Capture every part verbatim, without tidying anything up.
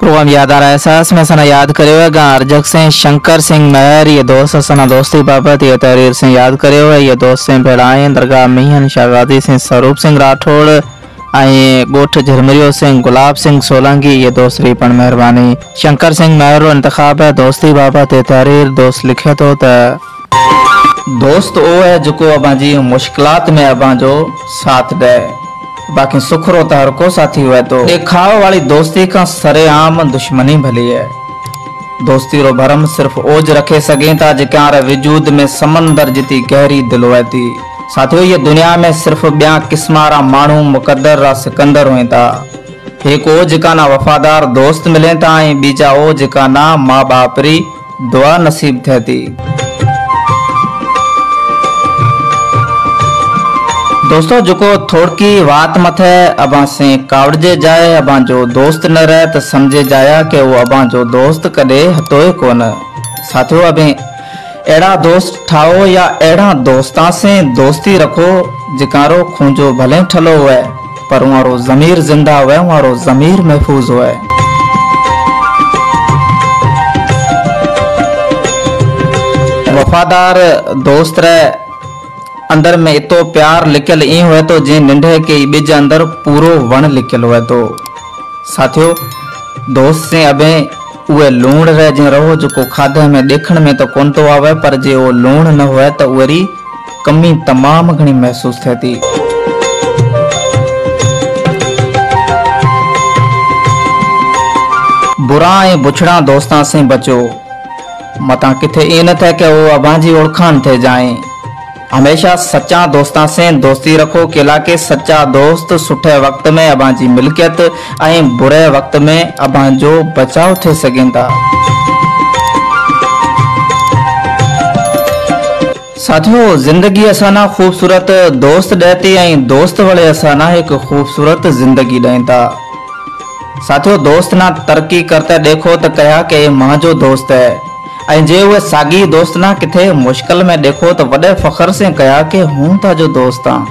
Programme याद आ रहा है एहसास में सना याद करेगा अर्जक से शंकर सिंह महर ये दोस्त सना दोस्ती बाबत ये तहरीर से याद करेगा ये दोस्त से भेड़ाए दरगाह मियां शागादी से स्वरूप सिंह राठौड़ आई गोठ झरमरियो सिंह गुलाब सिंह सोलंकी ये दोस्तरी पण मेहरबानी शंकर सिंह महर इंतखाब है दोस्ती बाबत ये तहरीर दोस्त लिखे तो त दोस्त वो है जो अबा जी मुश्किलात में अबा जो साथ दे बाकी सुखरो तो हर को साथी हुए तो दिखाव वाली दोस्ती का सरेआम दुश्मनी भली है। दोस्ती रो भरम सिर्फ ओज रखे सके था जिकार वजूद में समंदर जिती गहरी दिलवे थी। साथियों ये दुनिया में सिर्फ ब्या किस्मारा मानू मुकद्दर रा सिकंदर हुए था। एक ओ जिका ना वफादार दोस्त मिले था बीजा ओ जिका ना माँ बाप री दुआ नसीब थे थी। दोस्तों जो थोड़की बात मथे अबा से कावड़जे जाए अबा जो दोस्त न रहे तो समझे जाया कि वो अबा जो दोस्त कदे हतोए कोन। साथियों अबे एड़ा दोस्त ठाओ या एड़ा दोस्ता से दोस्ती रखो जिकारो खूंजो भले ठलो हुए पर वारो जमीर जिंदा हुए वारो जमीर महफूज हुए। वफादार दोस्त रहे अंदर में इतो प्यार लिखल ई हुए तो जे निंढे के बिज अंदर पूरो वन लिखल हुए तो। साथियों दोस्त से अबे उहे लूण रहे जे रहो जो को खाधे में देखण में तो कोन तो आवे पर जे वो लूण न हुए तो उरी कमी तमाम घणी महसूस थी। बुरा ए बुछड़ा दोस्तां से बचो मता किथे ई न थे कि वो अबाजी ओळखान थे जाए। हमेशा सच्चा दोस्तां से दोस्ती रखो केला के सच्चा दोस्त सुठे वक्त में अबाजी मिल्कियत ऐं बुरे वक्त में अबाजो बचाव थे सकें था। साथियों जिंदगी असाना खूबसूरत दोस्त देती ऐं दोस्त वाले असाना एक खूबसूरत जिंदगी दें था। साथियों दोस्त ना तरक्की करते देखो तो कहा कि मां जो दोस्त है ऐं जे उहे सागी दोस्त ना किथे मुश्किल में देखो तो वडे फखर से कहा कि हूं था जो दोस्त हाँ।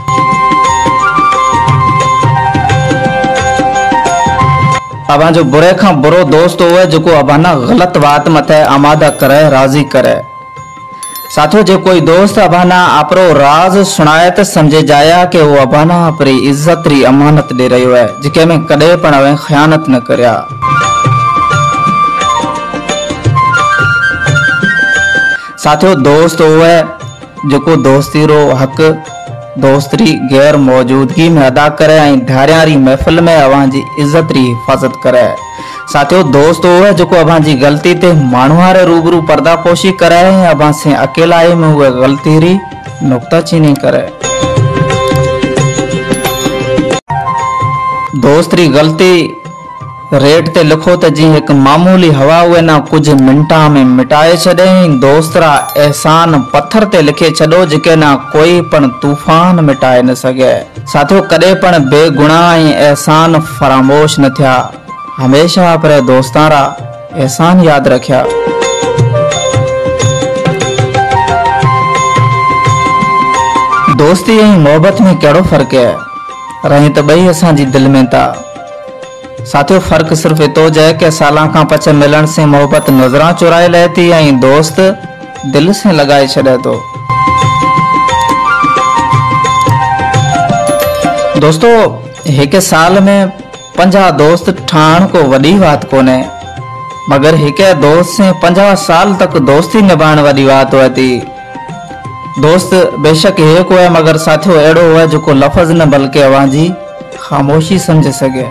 अबा जो बुरे का बुरो दोस्त हुए जो को अबाना गलत बात मथे आमादा करे राजी करे। साथियों जे कोई दोस्त अबाना आपरो राज सुनाए तो समझे जाया कि वो अबाना अपनी इज्जत री अमानत दे रही है जिके में कदे पण अवे खयानत न करया। साथियों दोस्त हुए जो को दोस्ती रो हक दोस्तरी गैर मौजूदगी में अदा करे ऐं धारियारी महफिल में अवांजी इज्जत री हिफाजत करे। साथियों दोस्त हुए जो को अवांजी गलती ते मानवारे रूबरू पर्दापोशी करे अवां से अकेलाई में हुए गलती री नुक्ताचीनी करे। दोस्त री गलती रेट ते लिखो तो जी एक मामूली हवा हुए ना कुछ मिनटा में मिटाए छे। दोस्त रा एहसान पत्थर ते लिखे छो जिके ना कोई पण तूफान मिटाए न सके। साथियों कदे पण बेगुनाह एहसान फरामोश न थिया हमेशा अपने दोस्तां रा एहसान याद रखिया। दोस्ती ऐं मोहब्बत में केड़ो फर्क है रही तो बई असां जी दिल में था। साथियों फर्क सिर्फ इतो है कि साला का पछे मिलन से मोहब्बत नजरा चुराए लेती ऐं दोस्त दिल से लगाए छड़े तो। दोस्तों एक साल में पंजा दोस्त ठाण को वडी बात कोने मगर एक दोस्त से पंजा साल तक दोस्ती निभाण वडी बात होती। दोस्त बेशक एक हुए मगर साथियों एड़ो हुए जो को लफज न बल्कि अवाजी खामोशी समझ सके।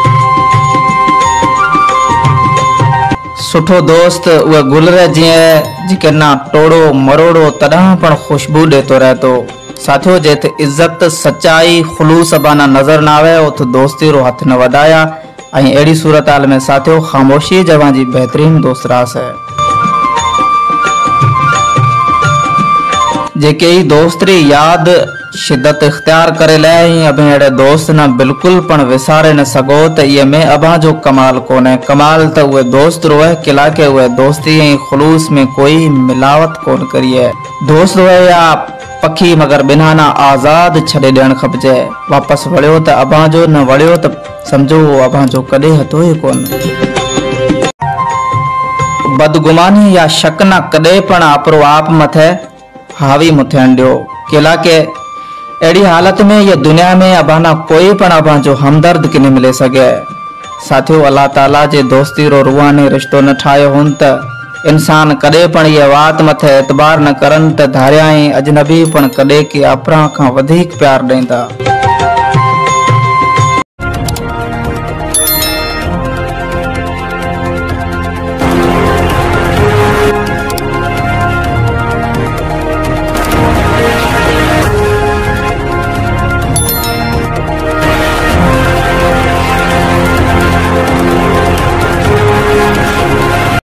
सुठो दोस्त उहे गुल रहे जीअं जिके ना टोड़ो मरोड़ो तॾहिं पण खुशबू देतो रहतो। साथियों जेत इज्जत सच्चाई खुलूस बाना नजर ना आवे उत दोस्ती रो हथ न वधाया ऐं अहिड़ी सूरत हाल में साथियों खामोशी जवा जी बेहतरीन दोस्त रास है। जेके ही दोस्तरी याद शिद्दत इख्तियार करे ले अभी अड़े दोस्त ना बिल्कुल पण विसारे न सगो तो ये में अबा जो कमाल कोने। कमाल तो वे दोस्त रोए किला के वे दोस्ती ऐं खुलूस में कोई मिलावट कोन करिए। दोस्त रोए या पखी मगर बिना ना आजाद छड़े ॾियण खपजे। वापस वड़ियो तो अबा जो न वड़ियो तो समझो अबा जो कदे हतो ही कोन। बदगुमानी या शक न कदे पण आपरो आप मथे हावी मुथियण ॾियो। केला के अड़ी हालत में ये दुनिया में अबाना कोई पण अबा जो हमदर्द किने मिले सके। साथियों, अल्लाह ताला जे दोस्ती रो रूहानी रिश्तो न ठायो हुन त इंसान कदे पण ये बात मथे एतबार न करन त धारिया अजनबी पण कदे के अपना खां वधीक प्यार ॾींदा।